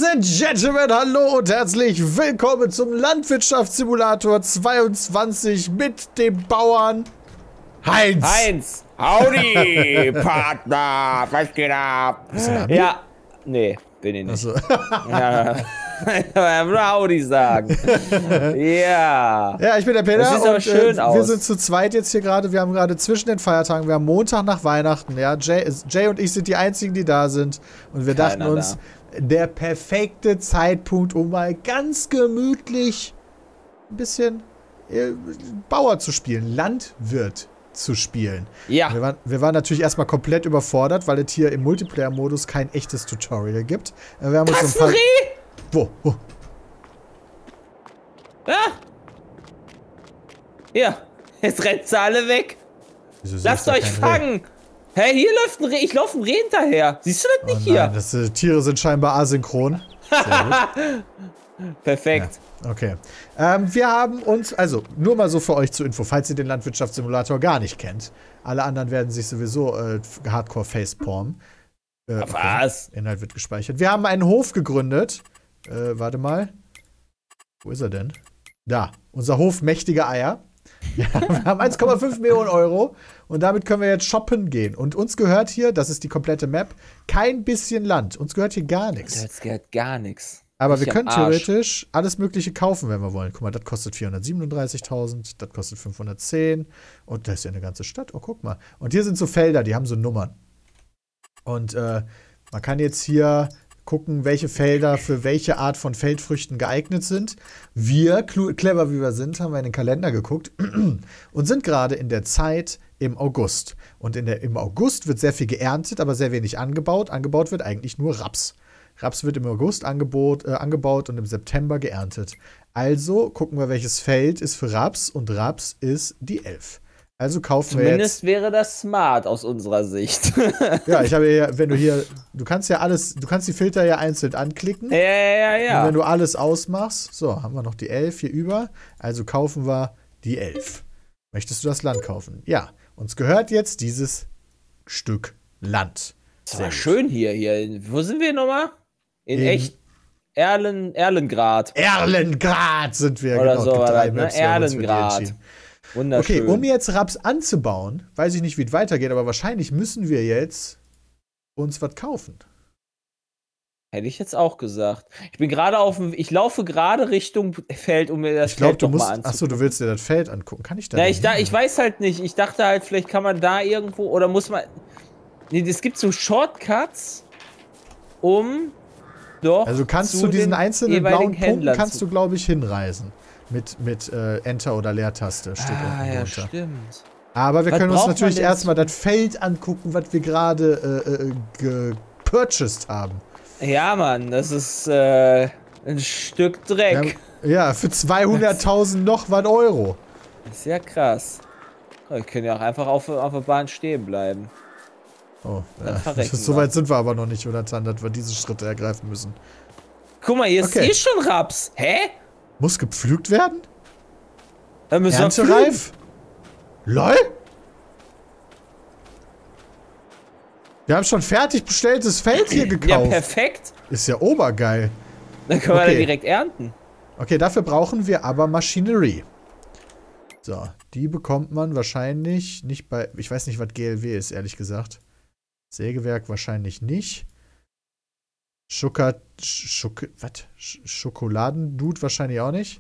and Gentlemen, hallo und herzlich willkommen zum Landwirtschaftssimulator 22 mit dem Bauern Heinz. Heinz, howdy, Partner, was geht ab? Ja, nee, bin ich nicht. Also. Ja, nur howdy sagen. Ja. Ja, ich bin der Peter das sieht aber und schön aus. Wir sind zu zweit jetzt hier gerade. Wir haben gerade zwischen den Feiertagen, wir haben Montag nach Weihnachten. Ja, Jay und ich sind die einzigen, die da sind. Und wir dachten uns, der perfekte Zeitpunkt, um mal ganz gemütlich ein bisschen Bauer zu spielen, Landwirt zu spielen. Ja. Wir waren natürlich erstmal komplett überfordert, weil es hier im Multiplayer-Modus kein echtes Tutorial gibt. Wir haben uns so ein paar... Wo? Ja. Ja. Jetzt rennt sie alle weg. Lasst euch fangen. Hä, hier läuft ein Reh. Ich laufe ein Reh hinterher. Siehst du das nicht hier? Das, Tiere sind scheinbar asynchron. Sehr gut. Perfekt. Ja, okay. Wir haben uns, also nur mal so für euch zur Info, falls ihr den Landwirtschaftssimulator gar nicht kennt. Alle anderen werden sich sowieso hardcore facepalmen. Was? Inhalt wird gespeichert. Wir haben einen Hof gegründet. Warte mal. Wo ist er denn? Da. Unser Hof mächtige Eier. Ja, wir haben 1,5 Millionen Euro und damit können wir jetzt shoppen gehen. Und uns gehört hier, das ist die komplette Map, kein bisschen Land. Uns gehört hier gar nichts. Uns gehört gar nichts. Aber wir können theoretisch alles Mögliche kaufen, wenn wir wollen. Guck mal, das kostet 437.000, das kostet 510 und das ist ja eine ganze Stadt. Oh, guck mal. Und hier sind so Felder, die haben so Nummern. Und man kann jetzt hier gucken, welche Felder für welche Art von Feldfrüchten geeignet sind. Wir, clever wie wir sind, haben wir in den Kalender geguckt und sind gerade in der Zeit im August. Und im August wird sehr viel geerntet, aber sehr wenig angebaut. Angebaut wird eigentlich nur Raps. Raps wird im August angebaut und im September geerntet. Also gucken wir, welches Feld ist für Raps und Raps ist die 11. Also kaufen wir jetzt... Zumindest wäre das smart aus unserer Sicht. Ja, ich habe hier, du kannst ja alles, du kannst die Filter ja einzeln anklicken. Ja. Und wenn du alles ausmachst, so, haben wir noch die 11 hier über. Also kaufen wir die 11. Möchtest du das Land kaufen? Ja, uns gehört jetzt dieses Stück Land. Das war schön hier. Wo sind wir nochmal? In echt Erlengrad. Erlengrad sind wir, oder genau. So war das, Maps, Erlengrad. Wunderschön. Okay, um jetzt Raps anzubauen, weiß ich nicht, wie es weitergeht, aber wahrscheinlich müssen wir jetzt uns was kaufen. Hätte ich jetzt auch gesagt. Ich laufe gerade Richtung Feld, um mir das Feld nochmal anzugucken. Achso, du willst dir das Feld angucken. Kann ich da nicht? Ich weiß halt nicht. Ich dachte halt, vielleicht kann man da irgendwo, oder muss man... Nee, es gibt so Shortcuts, um doch also kannst zu du diesen einzelnen blauen Punkten, kannst du, glaube ich, hinreisen. Mit Enter oder Leertaste steht unten ja, drunter. Stimmt. Aber wir können uns natürlich erstmal das Feld angucken, was wir gerade gepurchased haben. Ja, Mann, das ist ein Stück Dreck. Ja, für 200.000 noch was Euro. Das ist ja krass. Wir können ja auch einfach auf der Bahn stehen bleiben. Oh, ja. So weit sind wir aber noch nicht, Jonathan, dass wir diese Schritte ergreifen müssen. Guck mal, hier ist hier schon Raps. Hä? Muss gepflügt werden? Dann müssen Erntereif? LOL? Wir haben schon fertig bestelltes Feld hier gekauft. Ja, perfekt. Ist ja obergeil. Dann können wir da direkt ernten. Okay, dafür brauchen wir aber Maschinerie. So, die bekommt man wahrscheinlich nicht bei... Ich weiß nicht, was GLW ist, ehrlich gesagt. Sägewerk wahrscheinlich nicht. Schokoladendude wahrscheinlich auch nicht.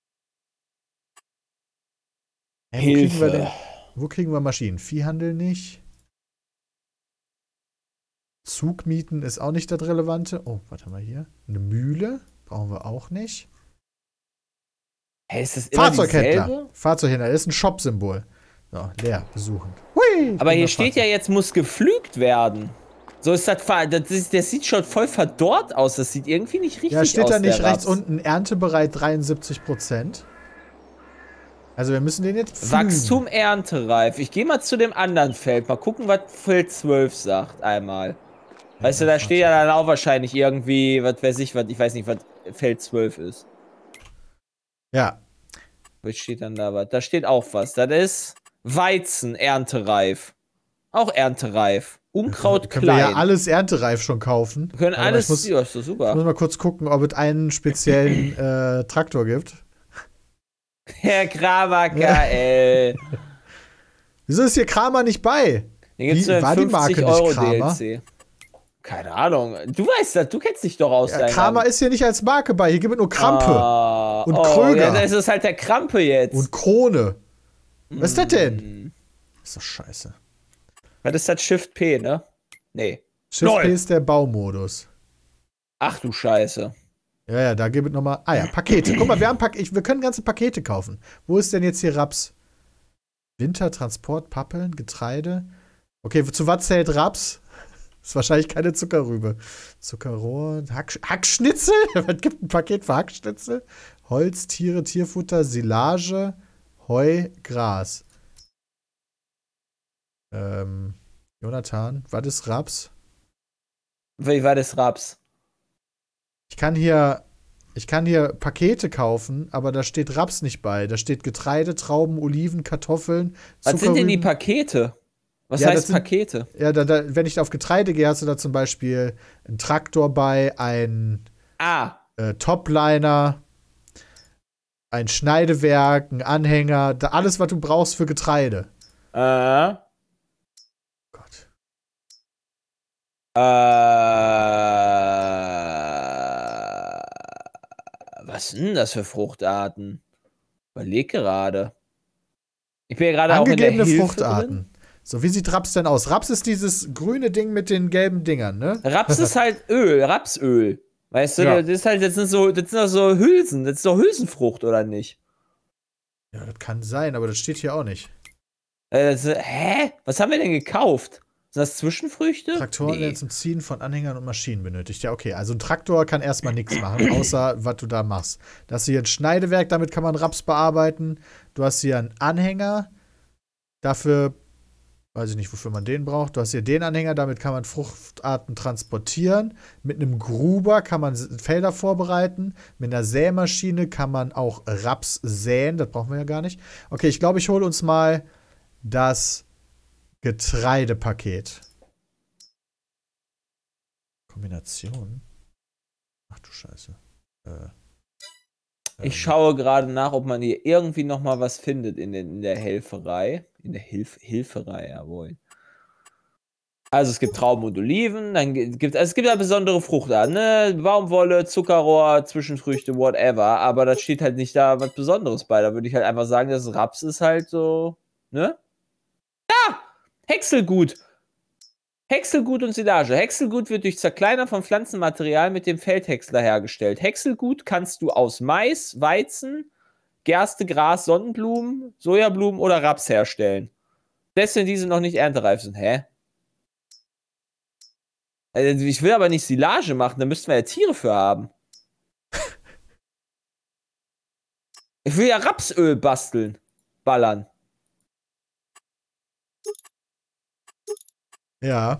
Wo kriegen wir Maschinen? Viehhandel nicht. Zugmieten ist auch nicht das Relevante. Oh, was haben wir hier? Eine Mühle brauchen wir auch nicht. Hey, ist das immer dieselbe? Fahrzeughändler, das ist ein Shop-Symbol. So, leer, besuchen. Hui, aber hier steht ja jetzt, muss gepflügt werden. So ist das sieht schon voll verdorrt aus. Das sieht irgendwie nicht richtig aus. Ja, steht da nicht rechts unten, erntebereit 73%? Also wir müssen den jetzt pflügen. Wachstum erntereif. Ich gehe mal zu dem anderen Feld. Mal gucken, was Feld 12 sagt einmal. Weißt du, da steht ja dann auch wahrscheinlich irgendwie, was weiß ich, ich weiß nicht, was Feld 12 ist. Ja. Was steht dann da was? Da steht auch was. Das ist Weizen erntereif. Auch erntereif. Unkraut Können wir ja klein. alles erntereif schon kaufen. Wir können Warte mal, alles, ja, ist doch Ich super. muss mal kurz gucken, ob es einen speziellen Traktor gibt. Herr Kramer KL. Wieso ist hier Kramer nicht bei? Hier gibt's Wie, nur war die 50 Marke nicht Euro Kramer? DLC. Keine Ahnung. Du weißt das, du kennst dich doch aus. Ja, Kramer ist hier nicht als Marke bei. Hier gibt es nur Krampe und oh, Kröger. Ja, das ist halt der Krampe jetzt. und Krone. Was ist das denn? Ist doch scheiße. Was ist das Shift P, ne? Nee. Shift Lol. P ist der Baumodus. Ach du Scheiße. Ja, da gibt es nochmal. Ah ja, Pakete. Guck mal, wir können ganze Pakete kaufen. Wo ist denn jetzt hier Raps? Wintertransport, Pappeln, Getreide. Okay, zu was zählt Raps? Ist wahrscheinlich keine Zuckerrübe. Zuckerrohr, Hackschnitzel? Was gibt ein Paket für Hackschnitzel? Holz, Tiere, Tierfutter, Silage, Heu, Gras. Jonathan, was ist Raps? Wie war das Raps? Ich kann hier Pakete kaufen, aber da steht Raps nicht bei. Da steht Getreide, Trauben, Oliven, Kartoffeln, Was sind denn die Zuckerrüben. Pakete? Was Ja, das heißt sind- Pakete? Ja, wenn ich auf Getreide gehe, hast du da zum Beispiel einen Traktor bei, ein Topliner, ein Schneidewerk, ein Anhänger, alles, was du brauchst für Getreide. Gott. Was sind denn das für Fruchtarten? Überleg gerade. Ich bin ja gerade auch in der Angegebene Hilfe Fruchtarten. drin. So, wie sieht Raps denn aus? Raps ist dieses grüne Ding mit den gelben Dingern, ne? Raps ist halt Öl, Rapsöl. Weißt du, Ja. das ist halt, das sind doch so Hülsen, das ist doch Hülsenfrucht, oder nicht? Ja, das kann sein, aber das steht hier auch nicht. Hä? Was haben wir denn gekauft? Sind das Zwischenfrüchte? Traktoren werden zum Ziehen von Anhängern und Maschinen benötigt. Ja, okay. Also ein Traktor kann erstmal nichts machen, außer was du da machst. Da hast du hier ein Schneidewerk, damit kann man Raps bearbeiten. Du hast hier einen Anhänger. Dafür, weiß ich nicht, wofür man den braucht. Du hast hier den Anhänger, damit kann man Fruchtarten transportieren. Mit einem Gruber kann man Felder vorbereiten. Mit einer Sämaschine kann man auch Raps säen. Das brauchen wir ja gar nicht. Okay, ich glaube, ich hole uns mal das Getreidepaket. Kombination? Ach du Scheiße. Ich schaue gerade nach, ob man hier irgendwie noch mal was findet in der Helferei. In der Hilferei, jawohl. Also es gibt Trauben und Oliven, dann es gibt ja besondere Fruchtarten, ne? Baumwolle, Zuckerrohr, Zwischenfrüchte, whatever. Aber da steht halt nicht da was Besonderes bei. Da würde ich halt einfach sagen, das Raps ist halt so, ne? Ah! Häckselgut! Häckselgut und Silage. Häckselgut wird durch Zerkleinern von Pflanzenmaterial mit dem Feldhäcksler hergestellt. Häckselgut kannst du aus Mais, Weizen, Gerste, Gras, Sonnenblumen, Sojablumen oder Raps herstellen. Selbst wenn diese noch nicht erntereif sind. Hä? Also ich will aber nicht Silage machen, da müssten wir ja Tiere für haben. Ich will ja Rapsöl basteln. Ballern. Ja.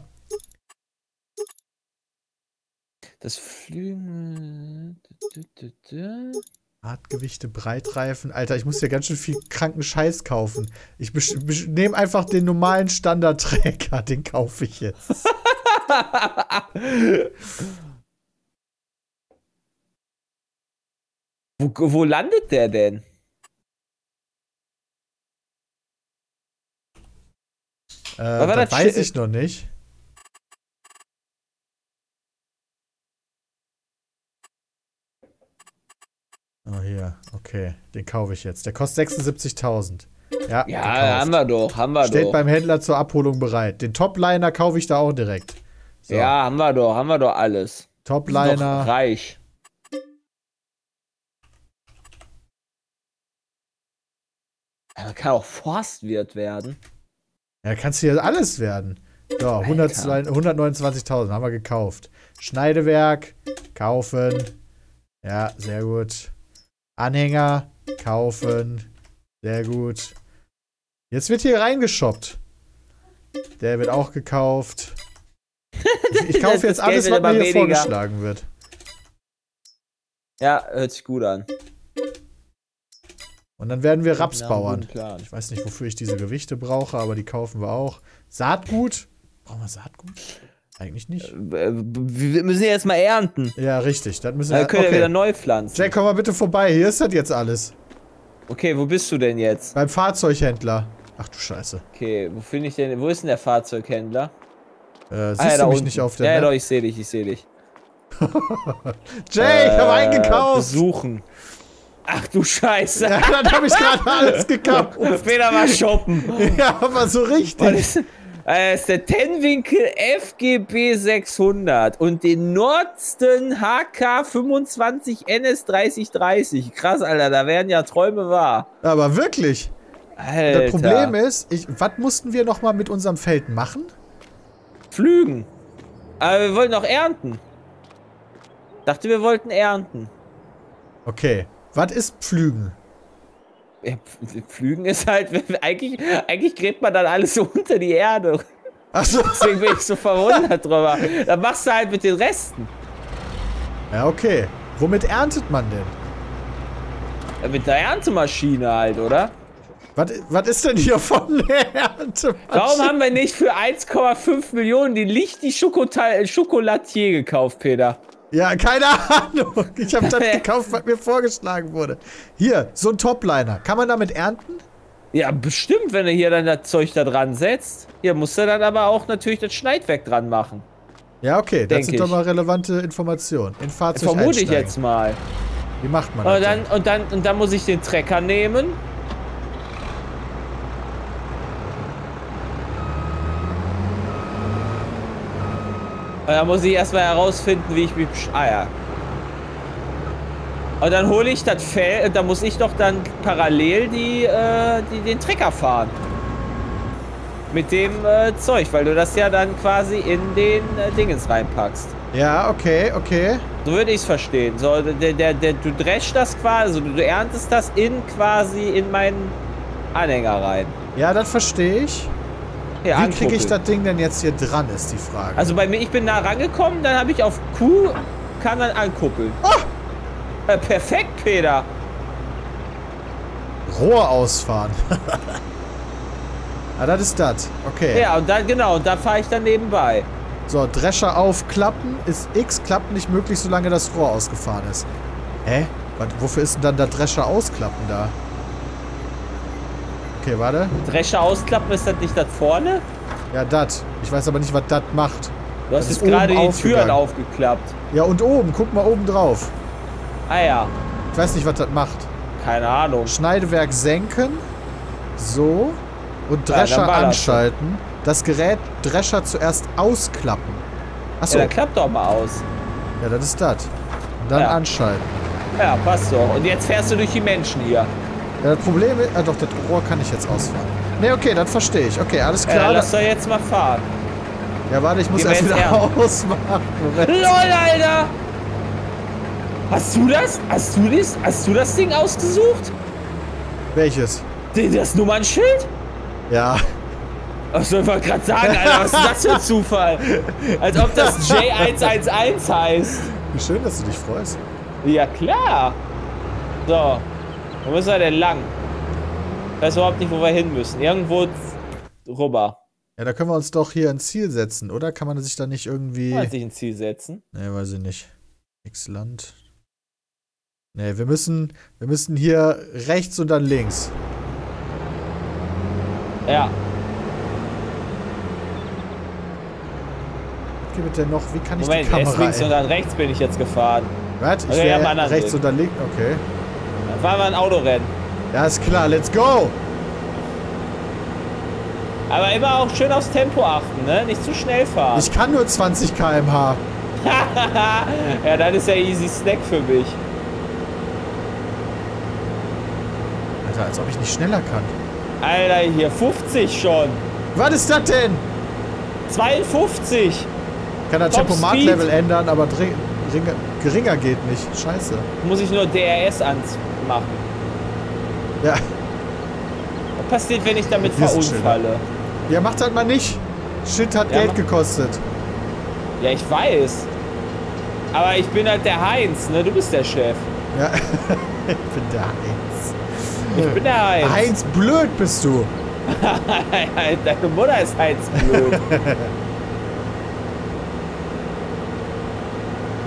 Das Flügel. Hartgewichte, Breitreifen. Alter, ich muss hier ganz schön viel kranken Scheiß kaufen. Ich nehme einfach den normalen Standardträger. Den kaufe ich jetzt. Wo landet der denn? war Das das weiß Schi- ich noch nicht. Oh, hier. Okay. Den kaufe ich jetzt. Der kostet 76.000. Ja, Ja, gekauft. haben wir doch, Steht beim Händler zur Abholung bereit. Den Topliner kaufe ich da auch direkt. So. Ja, haben wir doch alles. Wir sind doch Topliner. reich. Ja, man kann auch Forstwirt werden. Ja, kannst du hier alles werden. So, 129.000 haben wir gekauft. Schneidewerk, kaufen. Ja, sehr gut. Anhänger, kaufen. Sehr gut. Jetzt wird hier reingeshoppt. Der wird auch gekauft. Ich kaufe jetzt Das alles, Geld wird was mir immer hier weniger. vorgeschlagen wird. Ja, hört sich gut an. Und dann werden wir Raps Wir haben einen bauern. guten Plan. Ich weiß nicht, wofür ich diese Gewichte brauche, aber die kaufen wir auch. Saatgut Brauchen wir Saatgut? Eigentlich nicht. Wir müssen ja erstmal ernten. Ja, richtig. Das müssen wir. Dann können wir wieder neu pflanzen. Jack, komm mal bitte vorbei. Hier ist das jetzt alles. Okay, wo bist du denn jetzt? Beim Fahrzeughändler. Ach du Scheiße. Okay, wo finde ich denn? Wo ist denn der Fahrzeughändler? Siehst du mich nicht auf der Ja, Map? doch, ich sehe dich, ich sehe dich. Jay, ich hab eingekauft. Besuchen. Ach du Scheiße. Ja, dann hab ich gerade alles gekauft. Peter war shoppen. Ja, aber so richtig. Das ist der Tenwinkel FGB 600 und den Nordsten HK 25 NS 3030. Krass, Alter, da werden ja Träume wahr. Aber wirklich. Alter. Das Problem ist, was mussten wir nochmal mit unserem Feld machen? Pflügen. Aber wir wollten auch ernten. Dachte, wir wollten ernten. Okay. Was ist Pflügen? Ja, Pflügen ist halt, eigentlich gräbt man dann alles so unter die Erde. Achso. Deswegen bin ich so verwundert drüber. Dann machst du halt mit den Resten. Ja, okay. Womit erntet man denn? Mit der Erntemaschine halt, oder? Was ist denn hier von der Erntemaschine? Warum haben wir nicht für 1,5 Millionen die Lichti Chocolatier gekauft, Peter? Ja, keine Ahnung. Ich habe das gekauft, was mir vorgeschlagen wurde. Hier, so ein Topliner. Kann man damit ernten? Ja, bestimmt, wenn er hier dann das Zeug da dran setzt. Hier muss er dann aber auch natürlich das Schneidwerk dran machen. Ja, okay. Das sind ich. doch mal relevante Informationen. In Fahrzeug Vermute ich einsteigen. jetzt mal. Wie macht man das? Und dann muss ich den Trecker nehmen. Und dann muss ich erstmal herausfinden, wie ich mich... Ah ja. Und dann hole ich das Feld, da muss ich doch dann parallel den Trecker fahren. Mit dem Zeug, weil du das ja dann quasi in den Dingens reinpackst. Ja, okay, okay. So würde ich es verstehen. So, du dreschst das quasi, also du erntest das quasi in meinen Anhänger rein. Ja, das verstehe ich. Hier, Wie kriege ich das Ding denn jetzt hier dran, ist die Frage. Also bei mir, ich bin nah rangekommen, dann habe ich auf Q, kann dann ankuppeln. Oh! Perfekt, Peter. Rohr ausfahren. Ah, das ist das. Okay. Ja, und dann, genau, und da fahre ich dann nebenbei. So, Drescher aufklappen. Ist X klappt nicht möglich, solange das Rohr ausgefahren ist. Hä? Wofür ist denn dann der Drescher ausklappen da? Okay, warte. Drescher ausklappen, ist das nicht das vorne? Ja, das. Ich weiß aber nicht, was das macht. Du hast Das jetzt ist gerade oben die Türen aufgegangen. aufgeklappt. Ja, und oben. Guck mal oben drauf. Ah ja, Ich weiß nicht, was das macht. keine Ahnung. Schneidewerk senken. So. Und Ja, Drescher dann war das anschalten. Das Gerät Drescher zuerst ausklappen. Achso. Ja, Ja, dann klappt doch mal aus. das ist das. Und dann Ja. anschalten. Ja, passt doch. Und jetzt fährst du durch die Menschen hier. Ja, das Problem ist... Ah, doch, das Rohr kann ich jetzt ausfahren. Ne, okay, das verstehe ich. Okay, alles Ja, klar. dann lass doch jetzt mal fahren. Ja, warte, ich muss Gehen wir erst jetzt wieder ernten. ausmachen. Moment. LOL, Alter! Hast du das? Hast du das Ding ausgesucht? Welches? Das Nummernschild? Ja. Achso, ich wollte gerade sagen, Alter, was ist das für ein Zufall? Als ob das J111 heißt. Wie schön, dass du dich freust. Ja, klar. So. Wo müssen wir denn lang? Ich weiß überhaupt nicht, wo wir hin müssen. Irgendwo rüber. Ja, da können wir uns doch hier ein Ziel setzen, oder? Kann man sich da nicht irgendwie... Kann man sich ein Ziel setzen? Ne, weiß ich nicht. X-Land. Ne, wir müssen hier rechts und dann links. Ja. Was gibt es denn noch? Wie kann ich Moment, die Kamera... erst links und dann rechts bin ich jetzt gefahren. Was? Ich Okay, ja, am wäre anderen rechts Weg. und dann links? Okay. Dann fahren wir ein Autorennen. Ja, ist klar. Let's go! Aber immer auch schön aufs Tempo achten, ne? Nicht zu schnell fahren. Ich kann nur 20 km/h. Ja, das ist ja easy Snack für mich. Alter, als ob ich nicht schneller kann. Alter, hier 50 schon. Was ist das denn? 52. Kann das Top Tempomat-Level Speed. ändern, aber geringer geht nicht. Scheiße. Muss ich nur DRS anmachen. Ja. Was passiert, wenn ich damit Hier ist ein verunfalle? Ja, macht das mal nicht. Shit hat Ja, Geld mach- gekostet. Ja, ich weiß. Aber ich bin halt der Heinz, ne? Du bist der Chef. Ja. Ich bin der Heinz. Ich bin der Heinz. Heinz, blöd bist du. Deine Mutter ist Heinz blöd.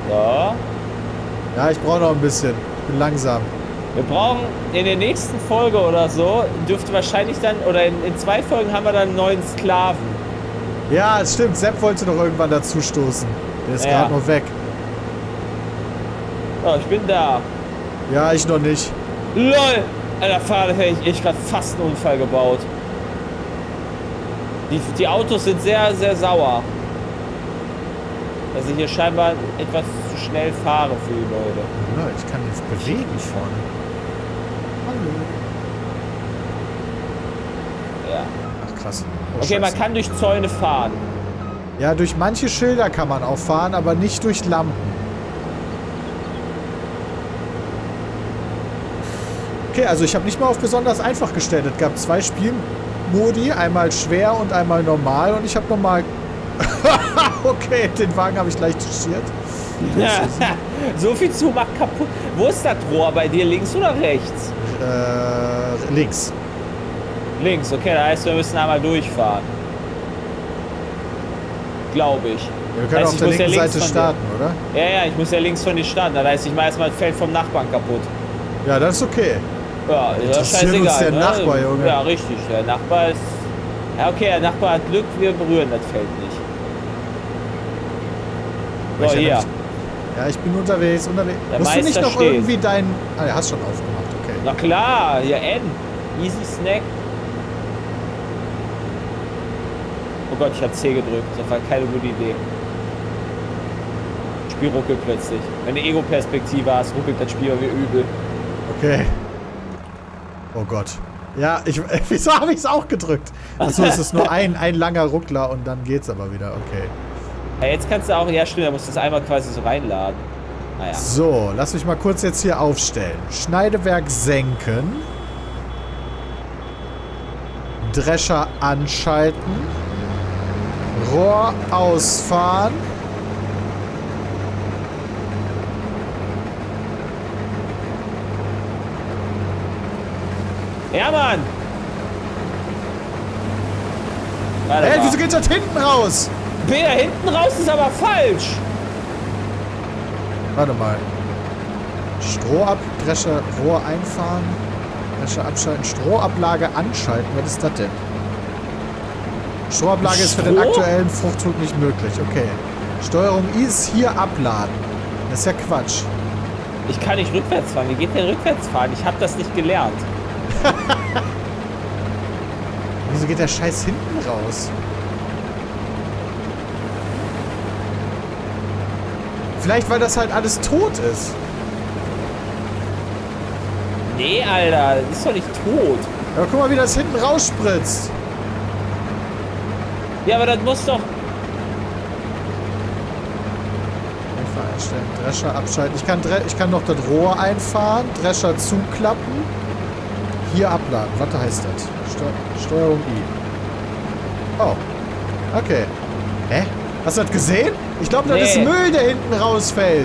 So. Ja, ich brauche noch ein bisschen. Ich bin langsam. Wir brauchen in der nächsten Folge oder so, dürfte wahrscheinlich dann, oder in 2 Folgen haben wir dann einen neuen Sklaven. Ja, es stimmt. Sepp wollte doch irgendwann dazu stoßen. Der ist gerade noch weg. Oh, ich bin da. Ja, ich noch nicht. LOL! Alter, Fahrer, hätte ich gerade fast einen Unfall gebaut. Die Autos sind sehr, sehr sauer. Dass ich hier scheinbar etwas zu schnell fahre für die Leute. Ja, ich kann jetzt bewegen vorne. Hallo. Ja. Ach, krass. Oh, Okay, Scheiße. man kann durch Zäune fahren. Ja, durch manche Schilder kann man auch fahren, aber nicht durch Lampen. Okay, also ich habe nicht mal auf besonders einfach gestellt. Es gab 2 Spielmodi, einmal schwer und einmal normal. Und ich habe nochmal... Okay, den Wagen habe ich leicht touchiert. So viel zu macht kaputt. Wo ist das Rohr bei dir? Links oder rechts? Links. Links, okay, das heißt, wir müssen einmal durchfahren. Glaube ich. Ja, wir können auf der linken Seite starten, oder? Ja, ich muss ja links von dir starten. Das heißt, ich mache erstmal das Feld vom Nachbarn kaputt. Ja, das ist okay. Ja, das ist Interessiert uns scheißegal. der Nachbar, Junge. Ja, richtig. Der Nachbar ist... Ja, okay, der Nachbar hat Glück, wir berühren das Feld nicht. So, hier. Ja, ich bin unterwegs. Der Musst du nicht Meister noch steht. irgendwie deinen... Ah, der hast schon aufgemacht, okay. Na klar, hier N. Easy Snack. Oh Gott, ich habe C gedrückt. Das war keine gute Idee. Das Spiel ruckelt plötzlich. Wenn du Ego-Perspektive hast, ruckelt das Spiel wie übel. Okay. Oh Gott. Ja, wieso habe ich es auch gedrückt? Achso, es ist nur ein langer Ruckler und dann geht's aber wieder. Okay. Ja, jetzt kannst du auch... Ja, stimmt, da musst du das einmal quasi so reinladen. Naja. So, lass mich mal kurz jetzt hier aufstellen. Schneidewerk senken. Drescher anschalten. Rohr ausfahren. Ja, Mann! Warte Hey, mal. wieso geht das hinten raus? Peter, hinten raus ist aber falsch! Warte mal. Stroh ab, Drescher, Rohr einfahren. Drescher abschalten, Strohablage anschalten. Was ist das denn? Strohablage ist für den aktuellen Fruchtdruck nicht möglich. Okay. Steuerung I ist hier abladen. Das ist ja Quatsch. Ich kann nicht rückwärts fahren. Wie geht denn rückwärts fahren? Ich habe das nicht gelernt. Wieso geht der Scheiß hinten raus? Vielleicht, weil das halt alles tot ist. Nee, Alter. Das ist doch nicht tot. Aber guck mal, wie das hinten rausspritzt. Ja, aber das muss doch... Einfach einstellen. Drescher abschalten. Ich kann noch das Rohr einfahren. Drescher zuklappen. Hier abladen. Was heißt das? Steuerung I. Oh. Okay. Hä? Hast du das gesehen? Ich glaube, das ist Müll, der hinten rausfällt.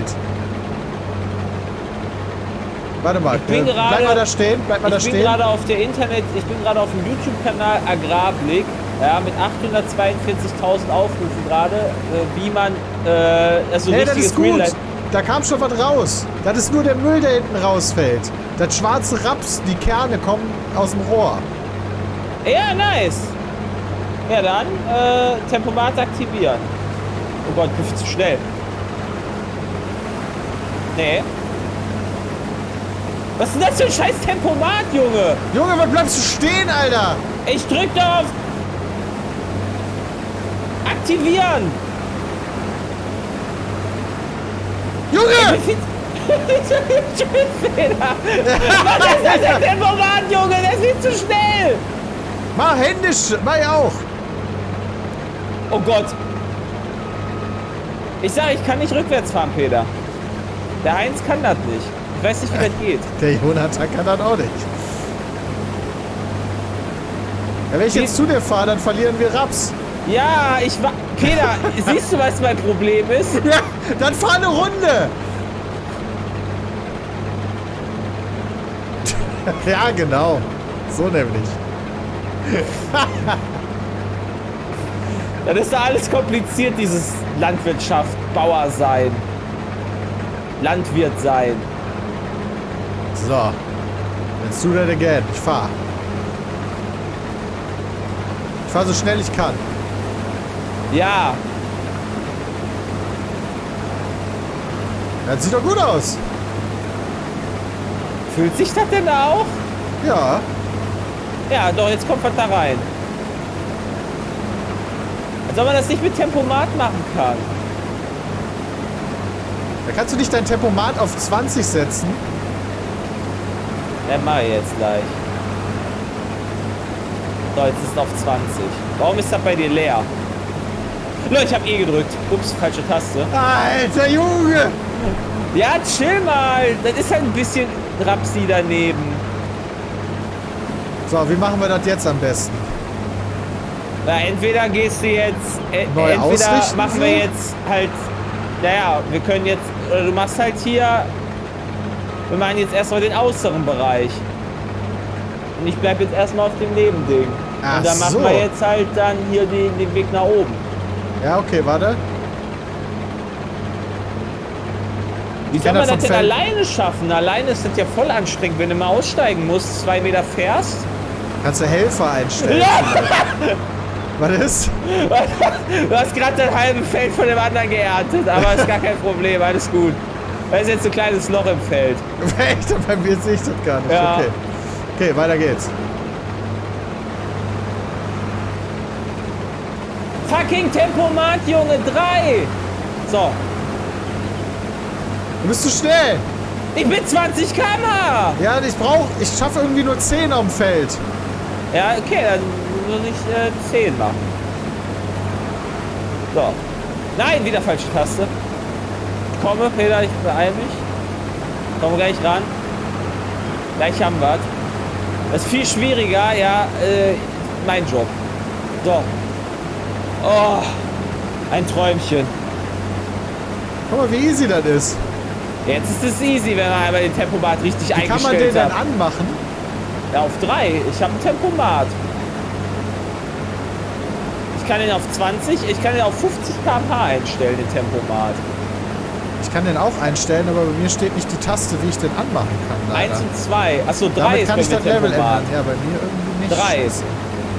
Warte mal. Bleib mal da stehen. Bleib mal da stehen. Ich bin gerade auf dem YouTube-Kanal Agrarblick. Ja, mit 842.000 Aufrufen gerade, wie man also hey, das richtiges ist gut. Real-Life... Da kam schon was raus. Das ist nur der Müll, der hinten rausfällt. Das schwarze Raps, die Kerne kommen aus dem Rohr. Ja, nice. Ja, dann Tempomat aktivieren. Oh Gott, bin ich zu schnell. Nee. Was ist denn das für ein scheiß Tempomat, Junge? Junge, was bleibst du stehen, Alter? Ich drück da auf aktivieren. Junge! Was ist das für ein Tempomat, Junge? Der ist viel zu schnell. Mach händisch, mach ich auch. Oh Gott. Ich sag, ich kann nicht rückwärts fahren, Peter. Der Heinz kann das nicht. Ich weiß nicht, wie das geht. Der Jonathan kann das auch nicht. Ja, wenn ich jetzt zu dir fahre, dann verlieren wir Raps. Ja, ich war... Peter, siehst du, was mein Problem ist? Ja, dann fahr eine Runde. Ja, genau. So nämlich. Das ist da alles kompliziert, dieses Landwirtschaft, Bauer sein. Landwirt sein. So. Let's do that again. Ich fahr. Ich fahr so schnell ich kann. Ja. Das sieht doch gut aus. Fühlt sich das denn auch? Ja. Ja, doch, jetzt kommt was da rein. Als ob man das nicht mit Tempomat machen kann. Da kannst du nicht dein Tempomat auf 20 setzen. Ja, mach ich jetzt gleich. So, jetzt ist es auf 20. Warum ist das bei dir leer? Leute, ich hab E gedrückt. Ups, falsche Taste. Alter Junge! Ja, chill mal. Das ist halt ein bisschen Rapsi daneben. So, wie machen wir das jetzt am besten? Na, entweder gehst du jetzt... Neu entweder ausrichten machen wir jetzt halt... Naja, wir können jetzt... Oder du machst halt hier... Wir machen jetzt erstmal den äußeren Bereich. Und ich bleib jetzt erstmal auf dem Nebending. Ach und dann machen so. wir jetzt halt dann hier den Weg nach oben. Ja, okay, warte. Wie soll man das denn alleine schaffen? Alleine ist das ja voll anstrengend, wenn du mal aussteigen musst, 2 Meter fährst. Kannst du Helfer einstellen? Ja! Was ist? Du hast gerade das halbe Feld von dem anderen geerntet, aber ist gar kein Problem, alles gut. Da ist jetzt ein kleines Loch im Feld. Echt? Bei mir sehe ich das gar nicht. Ja. Okay. Okay, weiter geht's. Fucking Tempomat, Junge, 3! So. Du bist zu schnell. Ich bin 20 km/h! Ja, ich schaffe irgendwie nur 10 am Feld. Ja, okay, dann muss ich 10 machen. So. Nein, wieder falsche Taste. Ich komme, Peter, ich beeil mich. Komme gleich ran. Gleich haben wir es. Das ist viel schwieriger, ja, mein Job. So. Oh, ein Träumchen. Guck mal, wie easy das ist. Jetzt ist es easy, wenn man einmal den Tempomat richtig eingestellt hat. Wie kann man den dann anmachen? Ja, auf 3. Ich habe ein Tempomat. Ich kann den auf 20, ich kann den auf 50 km/h einstellen, den Tempomat. Ich kann den auch einstellen, aber bei mir steht nicht die Taste, wie ich den anmachen kann. Leider. 1 und 2. Achso, 3 Damit ist kann bei ich mir das Level Tempomat. ändern. Ja, bei mir irgendwie nicht. 3. Scheiße.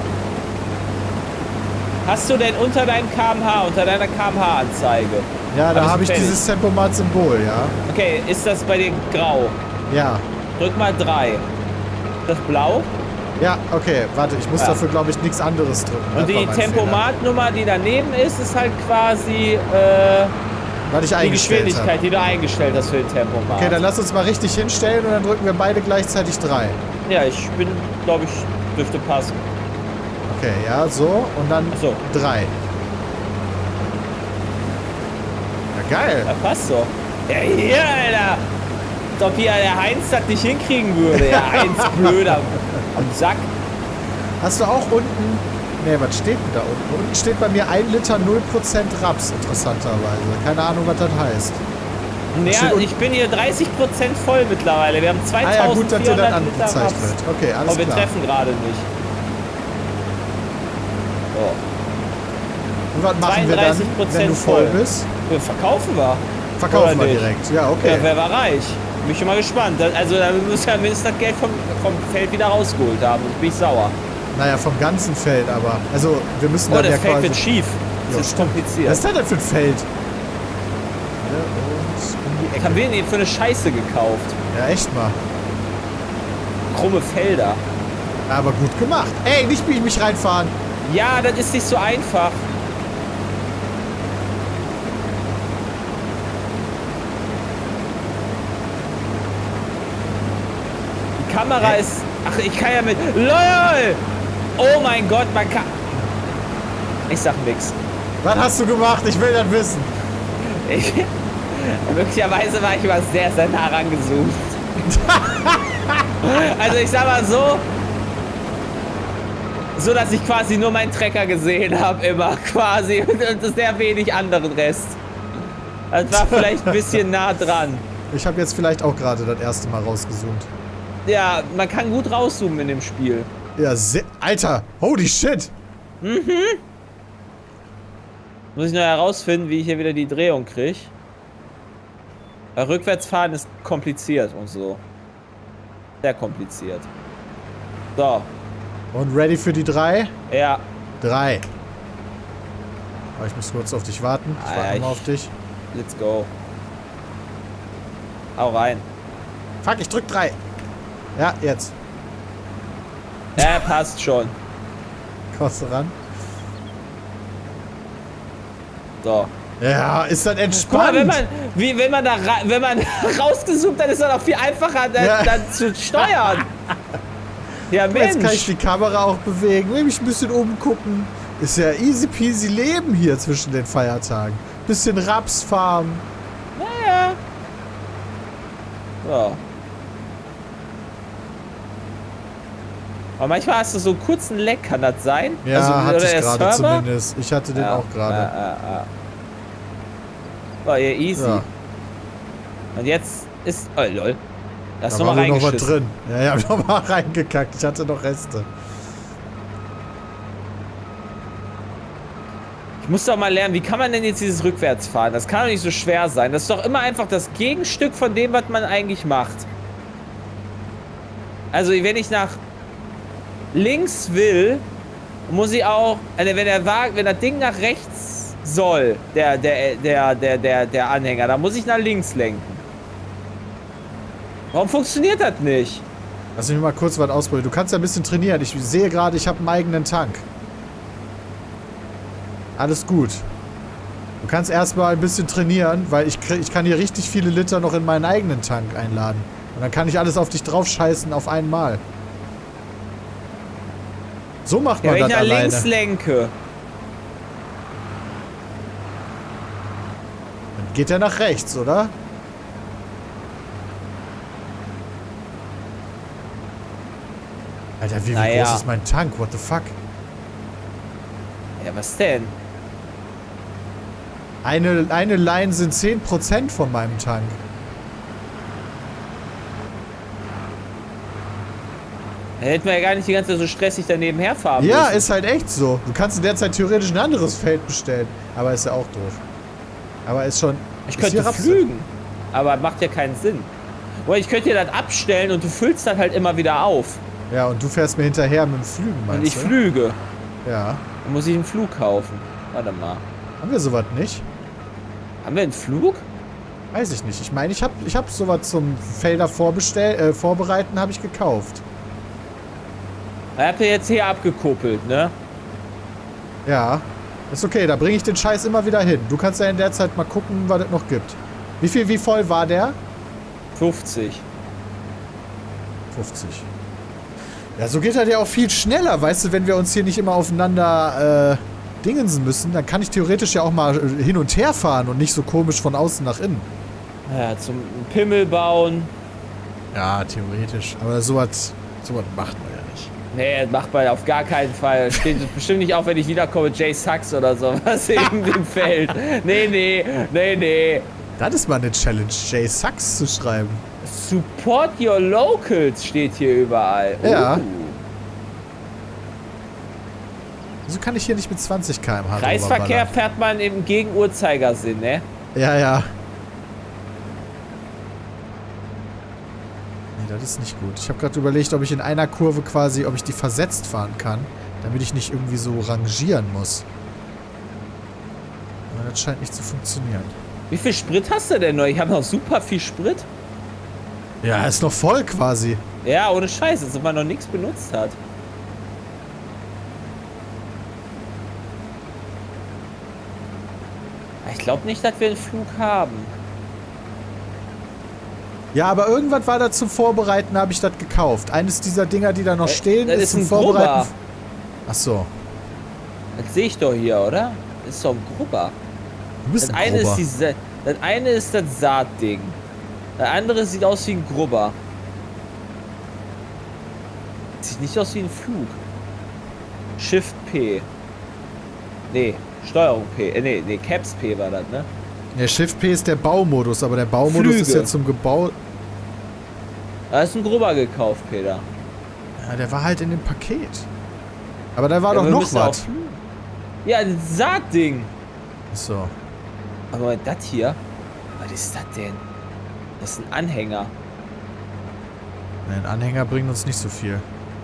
Hast du denn unter deinem kmh, unter deiner kmh-Anzeige? Ja, da habe ich dieses Tempomat-Symbol, ja. Okay, ist das bei dir grau? Ja. Drück mal 3. Das blau? Ja, okay, warte, ich muss dafür, glaube ich, nichts anderes drücken. Und die Tempomatnummer, die daneben ist, ist halt quasi was ich die Geschwindigkeit, die du eingestellt hast für den Tempomat. Okay, dann lass uns mal richtig hinstellen und dann drücken wir beide gleichzeitig 3. Ja, ich bin, glaube ich, dürfte passen. Okay, ja, so und dann 3. Ja, geil. Ja, passt so. Ja, hier, Alter. Als ob hier der Heinz das nicht hinkriegen würde. Ja, Heinz, blöder am Sack. Hast du auch unten... Ne, was steht denn da unten? Unten steht bei mir 1 Liter 0% Raps, interessanterweise. Keine Ahnung, was das heißt. Ja, ich bin hier 30% voll mittlerweile. Wir haben 2400 ja, gut, dass dir das Liter angezeigt Raps. wird. Okay, alles Aber wir klar. treffen gerade nicht. So. Und was machen wir dann, wenn du voll bist? Ja, verkaufen wir. Verkaufen wir direkt. Ja, okay. Ja, wer war reich? Bin ich schon mal gespannt. Also da müssen wir mindestens das Geld vom Feld wieder rausgeholt haben. Ich bin sauer. Naja, vom ganzen Feld aber. Also, wir müssen dann das ja Feld quasi... wird schief. Das ist kompliziert. Was ist das denn für ein Feld? Was haben wir denn für eine Scheiße gekauft? Ja, echt mal. Krumme Felder. Aber gut gemacht. Ey, nicht wie ich mich reinfahren. Ja, das ist nicht so einfach. Die Kamera ist... Ach, ich kann ja mit... LOL! Oh mein Gott, man kann... Ich sag nix. Was hast du gemacht? Ich will das wissen. Möglicherweise war ich immer sehr, sehr nah rangezoomt. Also ich sag mal so, dass ich quasi nur meinen Trecker gesehen habe, immer quasi, und sehr wenig anderen Rest. Das war vielleicht ein bisschen nah dran. Ich habe jetzt vielleicht auch gerade das erste Mal rausgezoomt. Ja, man kann gut rauszoomen in dem Spiel. Ja, Alter, holy shit. Mhm. Muss ich nur herausfinden, wie ich hier wieder die Drehung kriege. Weil Rückwärtsfahren ist kompliziert und so. Sehr kompliziert. So. Und ready für die 3? Ja. 3. Aber ich muss kurz auf dich warten. Ich warte nochmal auf dich. Let's go. Hau rein. Fuck, ich drück 3. Ja, jetzt. Ja, passt schon. Kommst du ran? So. Ja, ist dann entspannt. Guck mal, wenn man rausgezoomt hat, ist das auch viel einfacher, dann zu steuern. Ja, Mensch. Jetzt kann ich die Kamera auch bewegen, will mich ein bisschen umgucken. Ist ja easy peasy Leben hier zwischen den Feiertagen. Bisschen Rapsfarm. Naja. So. Aber manchmal hast du so einen kurzen Leck, kann das sein? Ja, also, hatte ich der gerade Server? zumindest. Ich hatte den auch gerade. So, hier easy. Ja. Und jetzt ist... Oh, lol. Da ist Da war nochmal noch was reingeschissen. drin. Ja, ich hab nochmal reingekackt. Ich hatte noch Reste. Ich muss doch mal lernen, wie kann man denn jetzt dieses Rückwärtsfahren? Das kann doch nicht so schwer sein. Das ist doch immer einfach das Gegenstück von dem, was man eigentlich macht. Also, wenn ich nach links will, muss ich auch... wenn das Ding nach rechts soll, der Anhänger, dann muss ich nach links lenken. Warum funktioniert das nicht? Lass mich mal kurz was ausprobieren. Du kannst ja ein bisschen trainieren. Ich sehe gerade, ich habe einen eigenen Tank. Alles gut. Du kannst erstmal ein bisschen trainieren, weil ich kann hier richtig viele Liter noch in meinen eigenen Tank einladen. Und dann kann ich alles auf dich drauf scheißen auf einmal. So macht man das alleine. Wenn ich nach links lenke. Dann geht er nach rechts, oder? Alter, wie groß ist mein Tank? What the fuck? Ja, was denn? Eine Line sind 10% von meinem Tank. Dann hätten wir ja gar nicht die ganze Zeit so stressig daneben herfahren müssen. Ja, ist halt echt so. Du kannst in der Zeit theoretisch ein anderes Feld bestellen. Aber ist ja auch doof. Aber ist schon... Ich könnte flügen. Aber macht ja keinen Sinn. Oder ich könnte dir das abstellen und du füllst das halt immer wieder auf. Ja, und du fährst mir hinterher mit dem Flügen, meinst du? Und ich flüge. Ja. Dann muss ich einen Flug kaufen. Warte mal. Haben wir sowas nicht? Haben wir einen Flug? Weiß ich nicht. Ich meine, ich hab sowas zum Felder vorbereiten, habe ich gekauft. Ich hab ihr jetzt hier abgekuppelt, ne? Ja. Ist okay, da bringe ich den Scheiß immer wieder hin. Du kannst ja in der Zeit mal gucken, was es noch gibt. Wie voll war der? 50. 50. Ja, so geht das ja auch viel schneller, weißt du, wenn wir uns hier nicht immer aufeinander dingensen müssen, dann kann ich theoretisch ja auch mal hin und her fahren und nicht so komisch von außen nach innen. Ja, zum Pimmel bauen. Ja, theoretisch. Aber sowas macht man ja nicht. Nee, das macht man auf gar keinen Fall. Steht bestimmt nicht auf, wenn ich wiederkomme, Jay Sachs oder sowas in dem Feld. Nee. Das ist mal eine Challenge, Jay Sachs zu schreiben. Support your locals steht hier überall. Ja. Wieso kann ich hier nicht mit 20 km/h Kreisverkehr fährt man im Gegenuhrzeigersinn, ne? Ja. Nee, das ist nicht gut. Ich habe gerade überlegt, ob ich in einer Kurve quasi, ob ich die versetzt fahren kann, damit ich nicht irgendwie so rangieren muss. Aber das scheint nicht zu funktionieren. Wie viel Sprit hast du denn noch? Ich habe noch super viel Sprit. Ja, ist noch voll quasi. Ja, ohne Scheiß, als ob man noch nichts benutzt hat. Ich glaube nicht, dass wir einen Flug haben. Ja, aber irgendwas war da zum Vorbereiten, habe ich das gekauft. Eines dieser Dinger, die da noch stehen, das ist zum ein Vorbereiten. Grubber. Ach so. Das sehe ich doch hier, oder? Das ist doch ein Grubber. Du bist Das ein eine, Grubber. das eine ist das Saatding. Das andere sieht aus wie ein Grubber. Sieht nicht aus wie ein Flug. Shift P. Nee, Steuerung P. Nee, Caps P war das, ne? Der Shift P ist der Baumodus, aber der Baumodus ist ja zum Gebau... Da ist ein Grubber gekauft, Peter. Ja, der war halt in dem Paket. Aber da war Ja, doch wir noch müssen was. auch Ja, das Saatding. So. Aber das hier? Was ist das denn? Das ist ein Anhänger. Ein Anhänger bringt uns nicht so viel.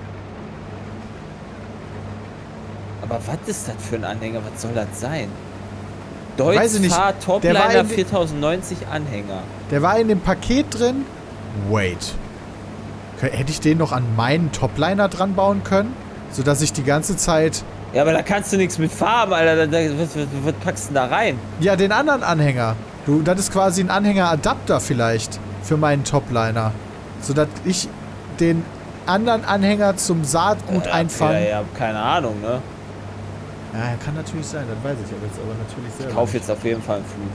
Aber was ist das für ein Anhänger? Was soll das sein? Weiß ich nicht. Deutz-Fahr Der war Topliner in 4090 Anhänger. Der war in dem Paket drin. Wait. Hätte ich den noch an meinen Topliner dran bauen können? Sodass ich die ganze Zeit... Ja, aber da kannst du nichts mit farben, Alter. Was packst du denn da rein? Ja, den anderen Anhänger. Das ist quasi ein Anhängeradapter vielleicht für meinen Topliner. Sodass ich den anderen Anhänger zum Saatgut einfangen... Ja, keine Ahnung, ne? Ja, kann natürlich sein, das weiß ich jetzt aber natürlich selber. Ich kauf jetzt auf jeden Fall einen Flug.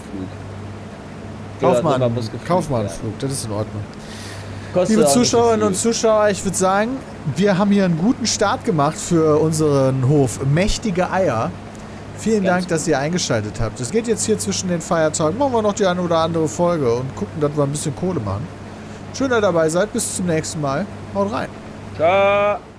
Kauf mal einen Flug, das ist in Ordnung. Kostet Liebe auch nicht so Zuschauerinnen und viel. Zuschauer, ich würde sagen, wir haben hier einen guten Start gemacht für unseren Hof. Mächtige Eier. Vielen Dank, dass ihr eingeschaltet habt. Es geht jetzt hier zwischen den Feiertagen. Machen wir noch die eine oder andere Folge und gucken, dass wir ein bisschen Kohle machen. Schön, dass ihr dabei seid. Bis zum nächsten Mal. Haut rein. Ciao.